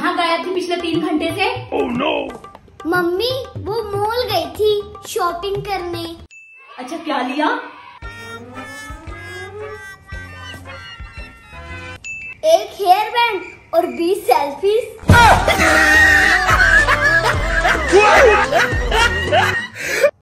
कहाँ गायब थी पिछले 3 घंटे से? Oh, no. मम्मी वो मॉल गई थी शॉपिंग करने। अच्छा क्या लिया? एक हेयर बैंड और 20 सेल्फीज।